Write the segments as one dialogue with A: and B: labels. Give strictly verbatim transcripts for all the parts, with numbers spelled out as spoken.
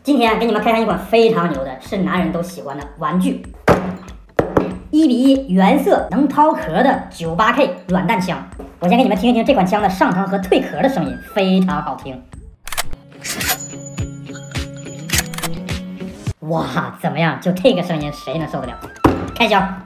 A: 今天给你们开箱一款非常牛的，是男人都喜欢的玩具，一比一原色能掏壳的 九八 K 软弹枪。我先给你们听一听这款枪的上膛和退壳的声音，非常好听。哇，怎么样？就这个声音，谁能受得了？开箱。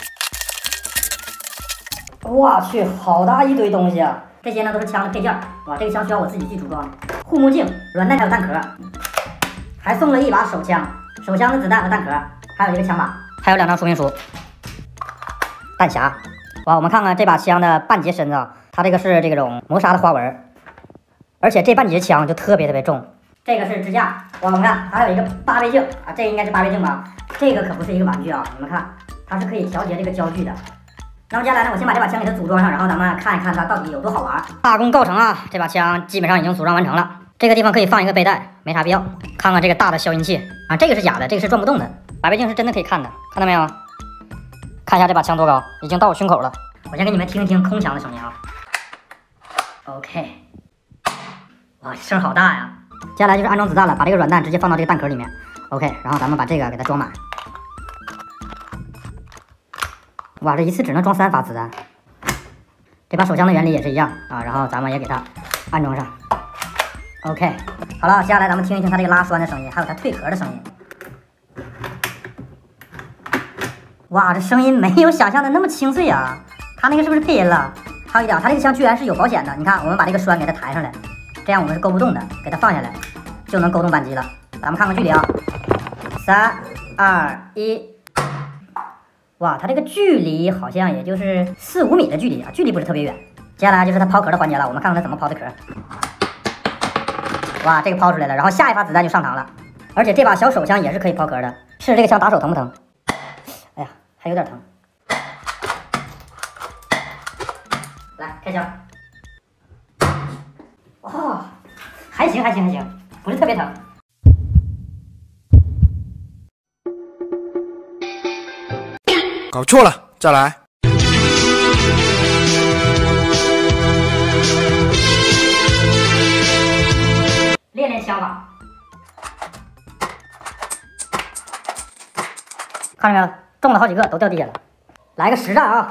A: 我去，好大一堆东西啊！这些呢都是枪的配件。哇，这个枪需要我自己去组装。护目镜、软弹还有弹壳，还送了一把手枪，手枪的子弹和弹壳，还有一个枪把，还有两张说明书。弹匣。哇，我们看看这把枪的半截身子啊，它这个是这种磨砂的花纹，而且这半截枪就特别特别重。这个是支架。哇，我们看还有一个八倍镜啊，这应该是八倍镜吧？这个可不是一个玩具啊，你们看，它是可以调节这个焦距的。那么接下来呢，我先把这把枪给它组装上，然后咱们看一看它到底有多好玩。大功告成啊！这把枪基本上已经组装完成了。这个地方可以放一个背带，没啥必要。看看这个大的消音器啊，这个是假的，这个是转不动的。八倍镜是真的可以看的，看到没有？看一下这把枪多高，已经到我胸口了。我先给你们听一听空枪的声音啊。OK， 哇，声好大呀！接下来就是安装子弹了，把这个软弹直接放到这个弹壳里面。OK， 然后咱们把这个给它装满。哇，这一次只能装三发子弹。这把手枪的原理也是一样啊，然后咱们也给它安装上。OK， 好了，接下来咱们听一听它这个拉栓的声音，还有它退壳的声音。哇，这声音没有想象的那么清脆啊！它那个是不是配音了？还有一点，它这个枪居然是有保险的。你看，我们把这个栓给它抬上来，这样我们是勾不动的，给它放下来就能勾动扳机了。咱们看看距离啊，三二一。哇，它这个距离好像也就是四五米的距离啊，距离不是特别远。接下来就是它抛壳的环节了，我们看看它怎么抛的壳。哇，这个抛出来了，然后下一发子弹就上膛了，而且这把小手枪也是可以抛壳的。试试这个枪打手疼不疼？哎呀，还有点疼。来，开枪。哦，还行还行还行，不是特别疼。
B: 搞错了，再来。
A: 练练枪法，看着没有？中了好几个，都掉地下了。来个实战啊！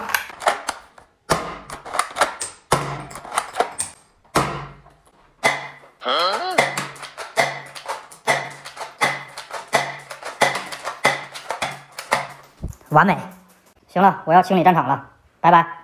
A: 完美。行了，我要清理战场了，拜拜。